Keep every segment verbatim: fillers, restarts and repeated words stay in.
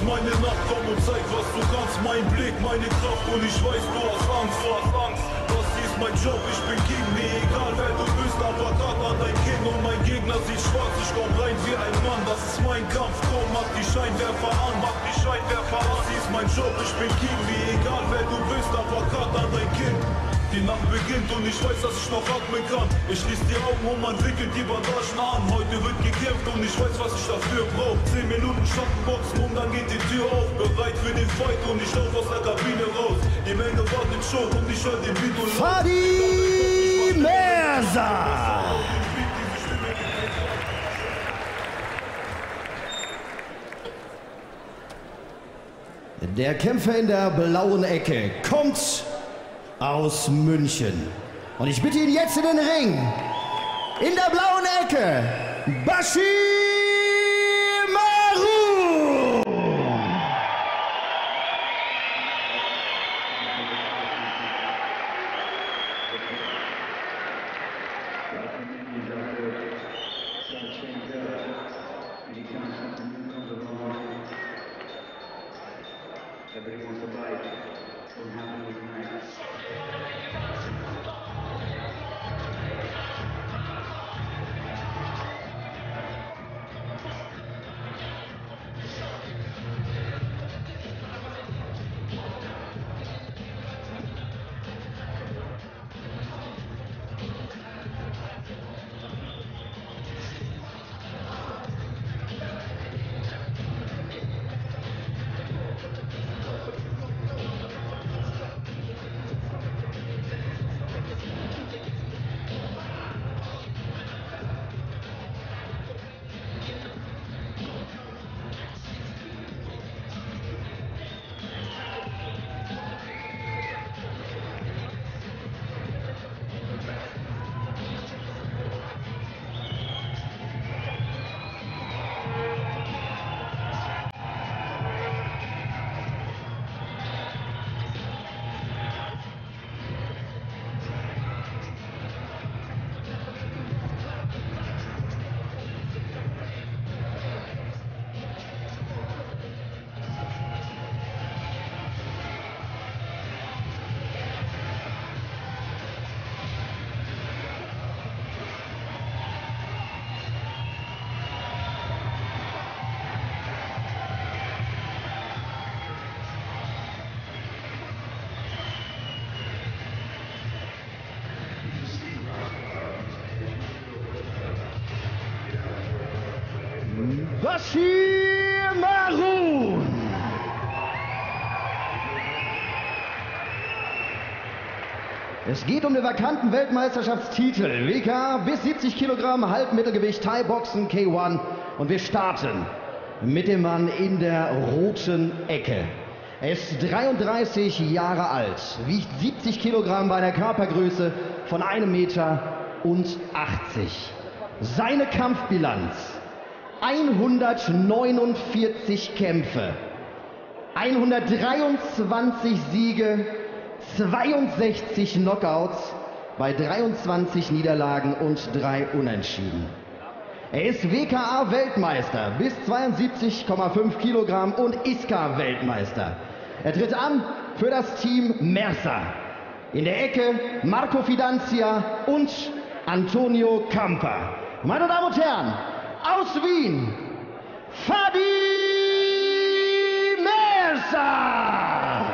meine Nacht, komm und zeig, was du kannst. Mein Blick, meine Kraft und ich weiß, du hast Angst, du hast Angst. Das ist mein Job, ich bin King, mir egal wer du bist, aber Tat an dein Kinn. Und mein Gegner sieht schwarz, ich komm rein wie ein Mann. Das ist mein Kampf, komm, mach die Scheinwerfer an, mach die Scheinwerfer an. Das ist mein Job, ich bin King, mir egal wer du bist, aber Tat an dein Kinn. Die Nacht beginnt und ich weiß, dass ich noch atmen kann. Ich schließ die Augen und man wickelt die Bandagen an. Heute wird gekämpft und ich weiß, was ich dafür brauch. Zehn Minuten Schattenboxen und dann geht die Tür auf. Bereit für den Fight und ich lauf aus der Kabine raus. Die Menge wartet schon und ich hör den Beat und Fadi Mersa! Der Kämpfer in der blauen Ecke kommt aus München. Und ich bitte ihn jetzt in den Ring. In der blauen Ecke, Bashir Marroun. Bashir Marroun. Es geht um den vakanten Weltmeisterschaftstitel. W K bis siebzig Kilogramm, Halbmittelgewicht, Thai-Boxen, K eins. Und wir starten mit dem Mann in der roten Ecke. Er ist dreiunddreißig Jahre alt, wiegt siebzig Kilogramm bei einer Körpergröße von einem Meter und achtzig. Seine Kampfbilanz: hundertneunundvierzig Kämpfe, hundertdreiundzwanzig Siege, zweiundsechzig Knockouts bei dreiundzwanzig Niederlagen und drei Unentschieden. Er ist W K A-Weltmeister bis zweiundsiebzig Komma fünf Kilogramm und I S K A-Weltmeister. Er tritt an für das Team Mersa. In der Ecke Marco Fidanzia und Antonio Campa. Meine Damen und Herren, aus Wien, Fadi Mersa!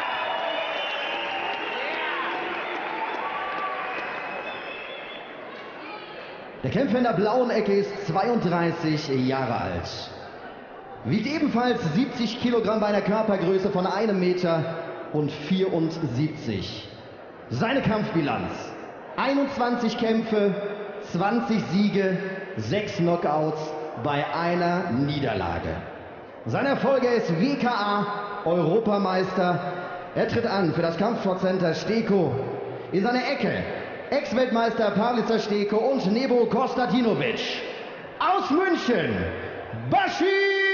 Der Kämpfer in der blauen Ecke ist zweiunddreißig Jahre alt. Wiegt ebenfalls siebzig Kilogramm bei einer Körpergröße von einem Meter und vierundsiebzig. Seine Kampfbilanz: einundzwanzig Kämpfe, zwanzig Siege, sechs Knockouts bei einer Niederlage. Seine Erfolge: ist W K A-Europameister. Er tritt an für das Kampfsportcenter Steko. In seiner Ecke Ex-Weltmeister Pavlica Steko und Nebo Kostadinovic. Aus München, Bashir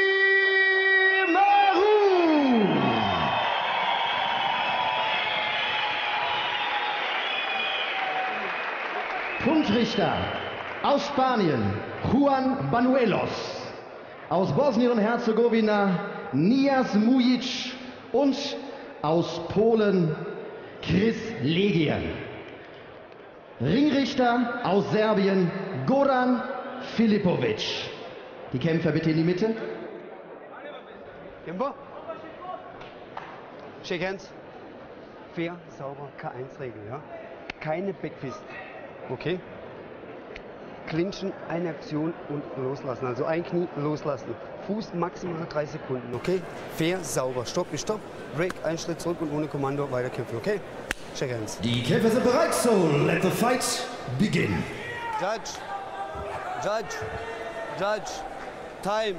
Marroun. Punktrichter aus Spanien, Juan Banuelos. aus Bosnien und Herzegowina Nias Mujic und aus Polen Chris Legier. Ringrichter aus Serbien Goran Filipovic. Die Kämpfer bitte in die Mitte. Kämpfer. Shake hands. Fair, sauber, K eins Regel, ja. Keine Backfist. Okay. Clinchen, eine Aktion und loslassen. Also ein Knie loslassen. Fuß maximal drei Sekunden, okay? Fair, sauber. Stopp ist Stopp. Break, ein Schritt zurück und ohne Kommando weiterkämpfen, okay? Shake hands. Die Kämpfer sind bereit, so let the fight begin. Judge. Judge. Judge. Time.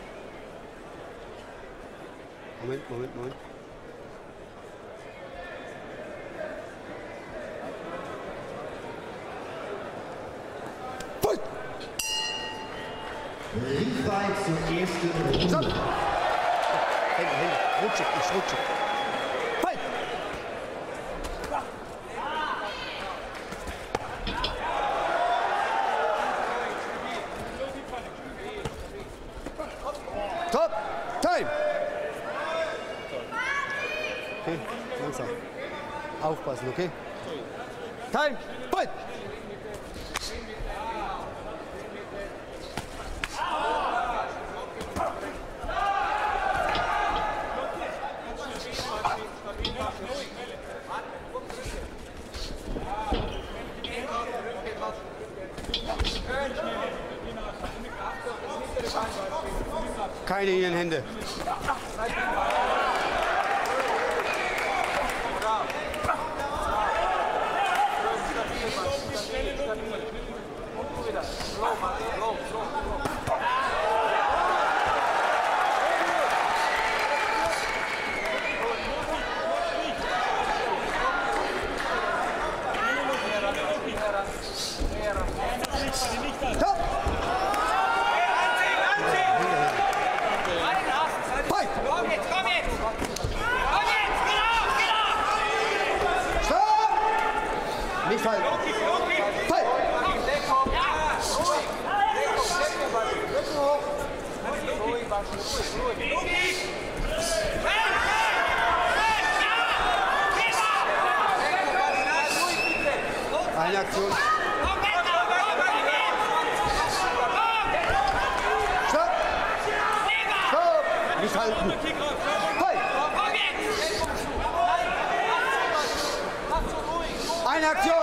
Moment, Moment, Moment. Ringfrei zur ersten Runde. Stopp! Hände, Hände. Rutschig, nicht rutschig. Halt! Top! Time! Okay, langsam. Aufpassen, okay? Time! Fight! Keine Innenhände. Top! Fight! Komm jetzt, komm jetzt! Komm jetzt, genau, genau! Stopp! Nicht fallen. Fight! Eine Aktion. Stopp! Stopp! Nicht halten. Fight! Eine Aktion.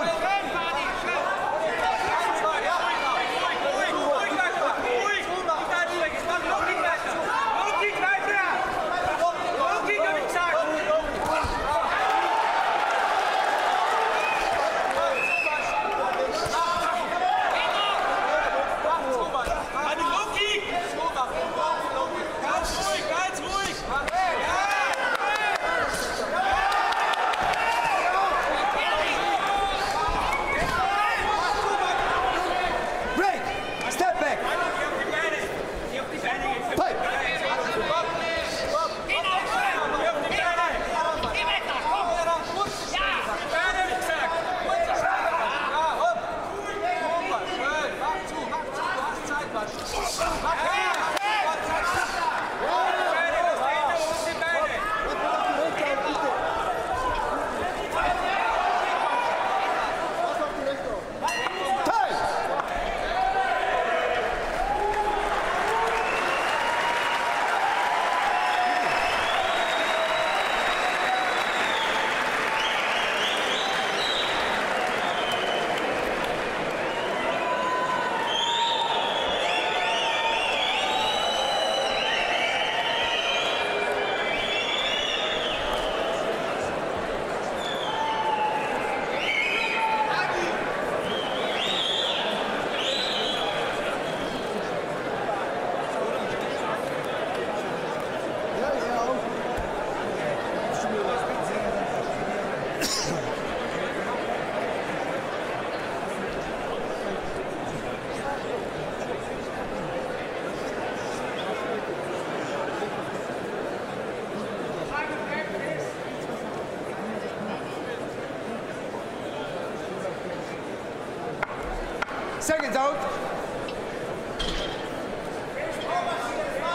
Seconds out.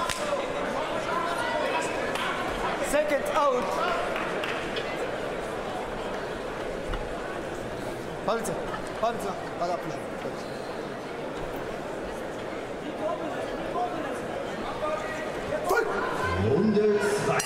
seconds out. Halten Sie, halten Sie, gerade abwischen. Runde zwei.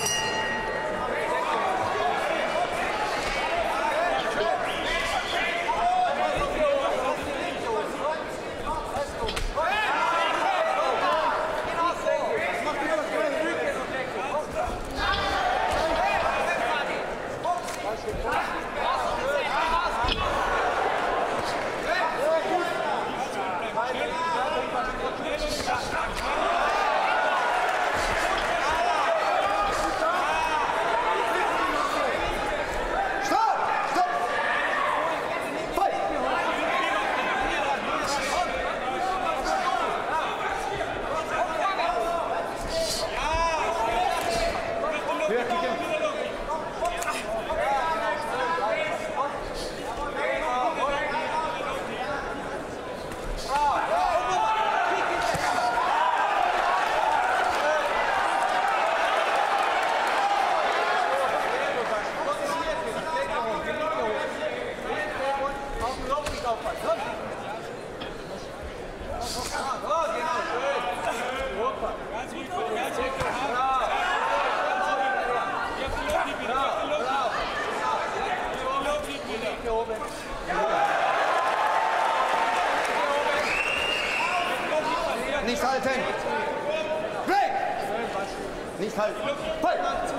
Nicht halten! Break! Nicht halten! Voll!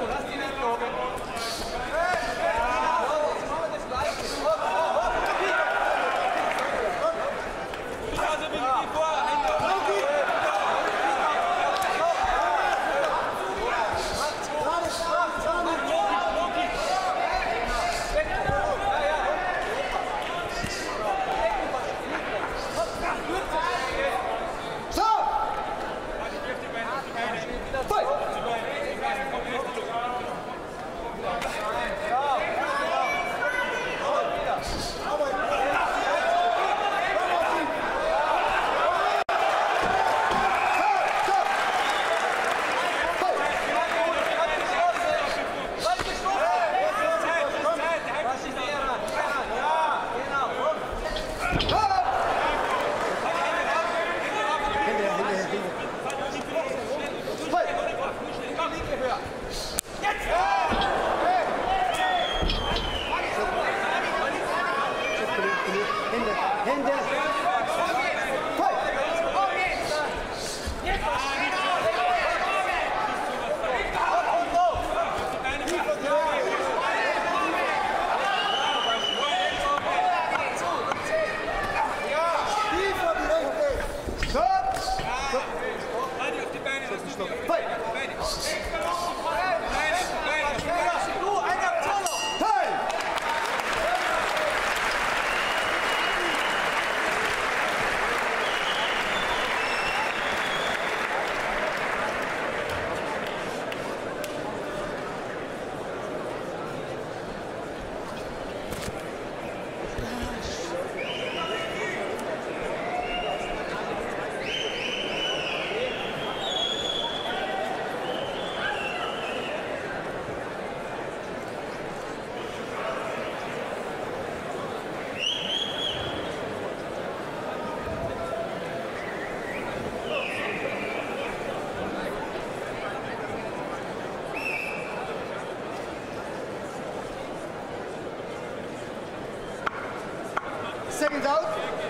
Seconds out.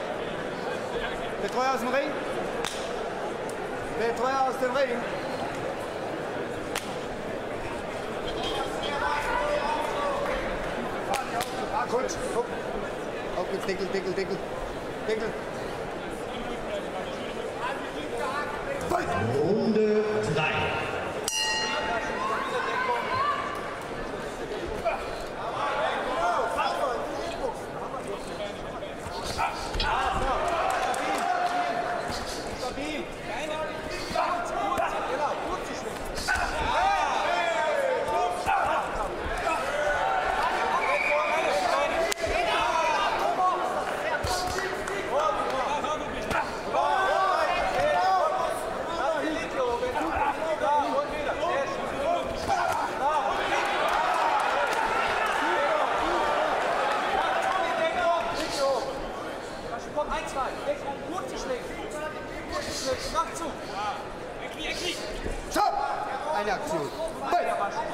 Betreuer aus dem Ring. Betreuer aus dem Ring. Ah, gut. Guck. Auf geht's. Deckel, Deckel, Deckel. Deckel. Runde drei. Stabil. eine Aktion. Fight.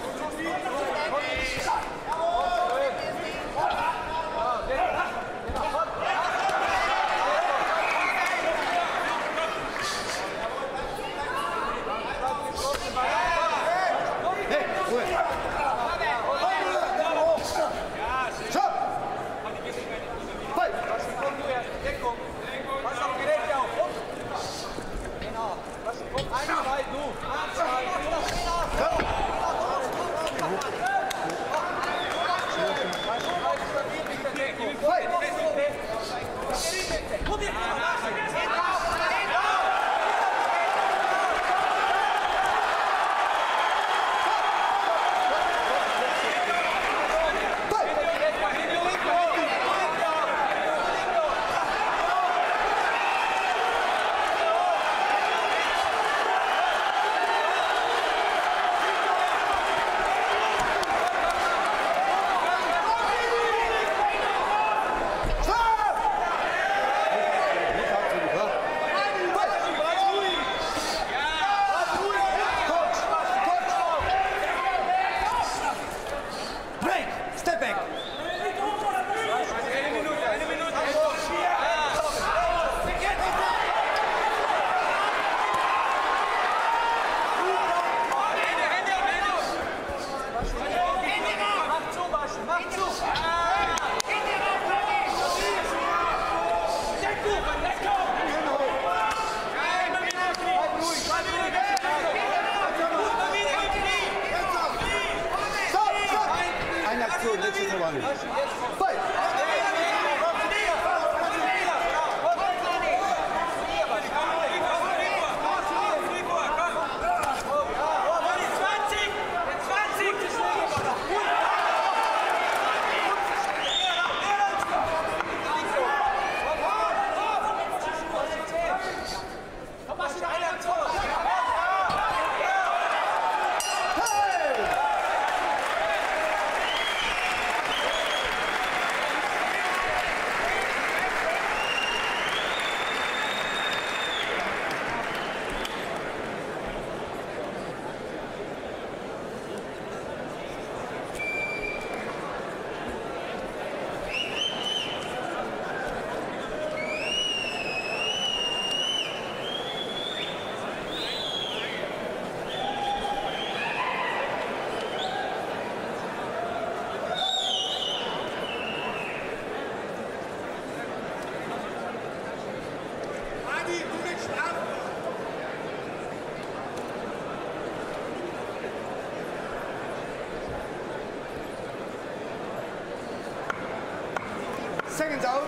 Seconds out.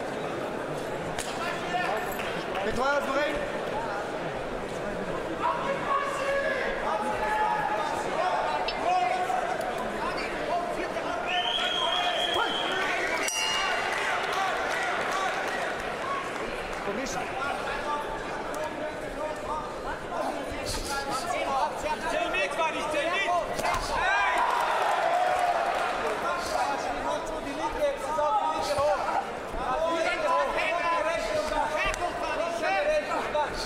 Victoria Florin. Permission. Zähl mit, Mann, ich zähl mit! Die Linie hoch! Die Linie hoch!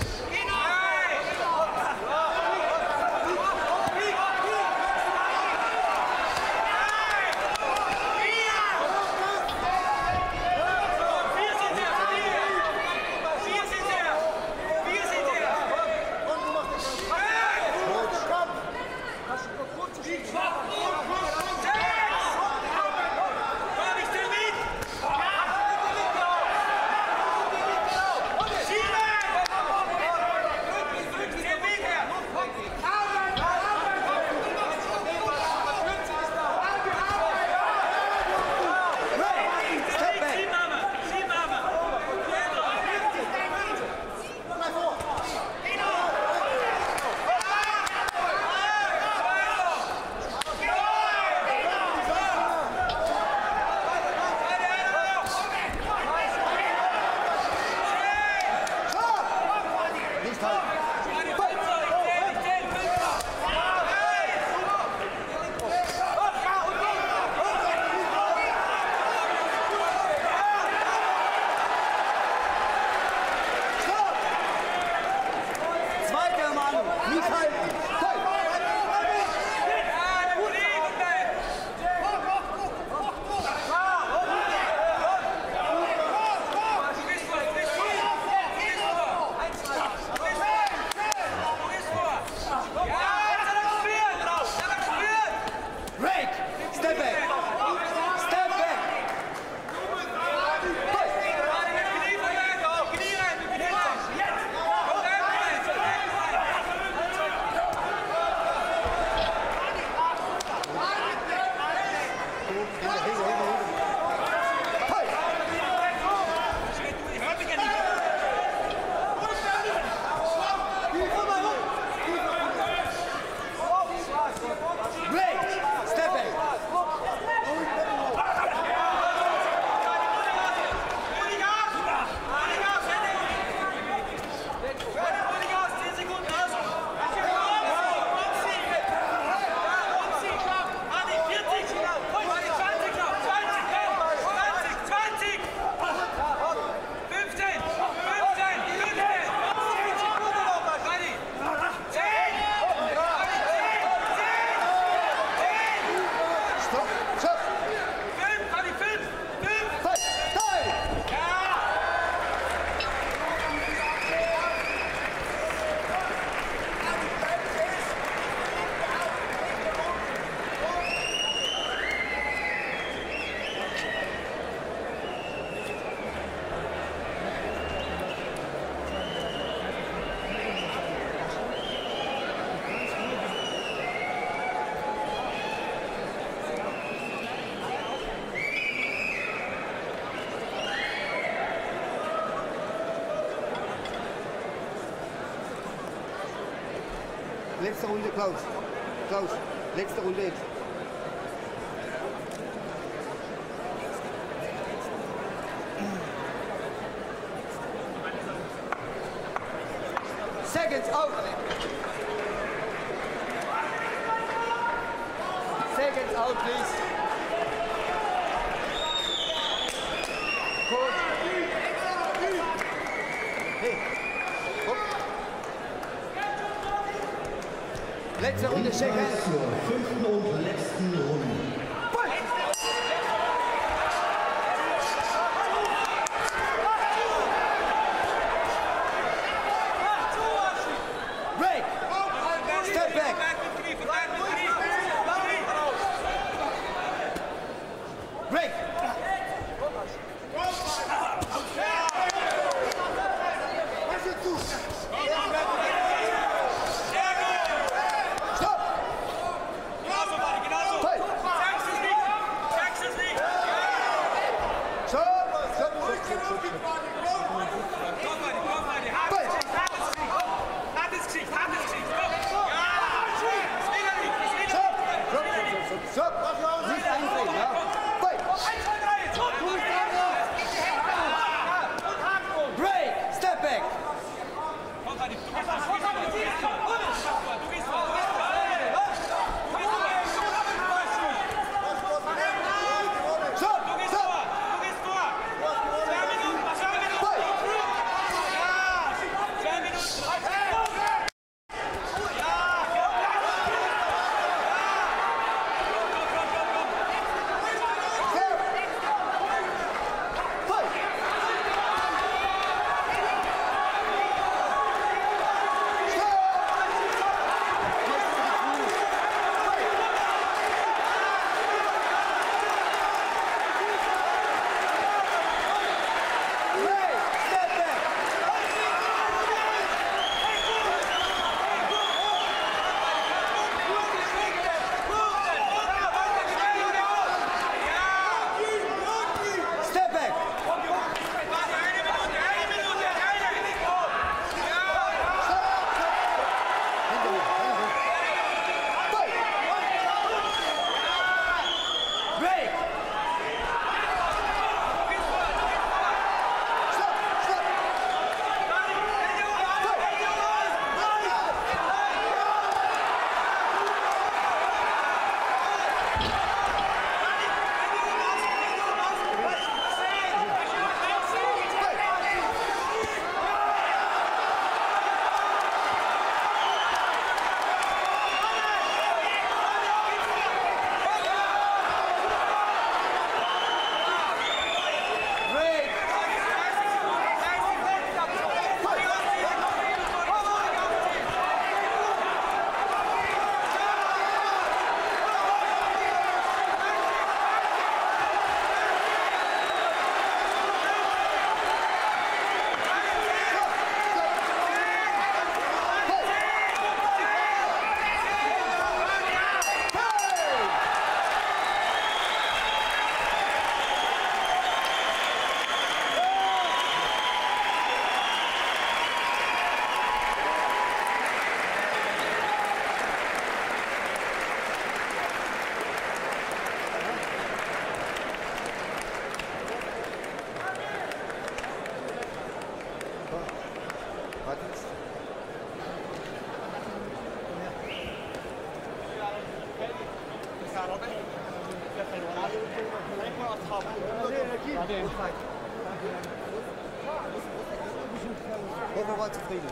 letzte Runde, Klaus. Klaus, letzte Runde jetzt. Seconds out. Seconds out, please. Coach. Hey. Hopp. Letzte Runde, shake hands. Zur fünften und letzten Runde. Break. Step back. Break. Stop. Fight. Stop. Stop. Stop. Nicht eintreten, ja? Fight. Break. Step back. Stop. Stop. Hofer war zufrieden.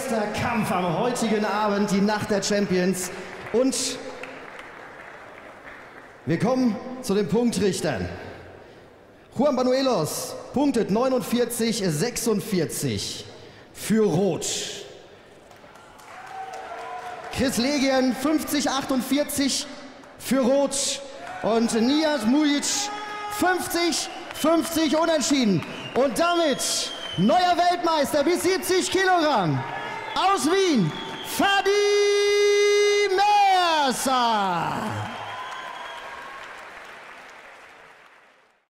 erster Kampf am heutigen Abend, die Nacht der Champions. Und wir kommen zu den Punktrichtern. Juan Banuelos punktet neunundvierzig sechsundvierzig für Rot. Chris Legien fünfzig achtundvierzig für Rot. Und Nihat Mujic fünfzig fünfzig unentschieden. Und damit neuer Weltmeister bis siebzig Kilogramm aus Wien, Fadi Mersa.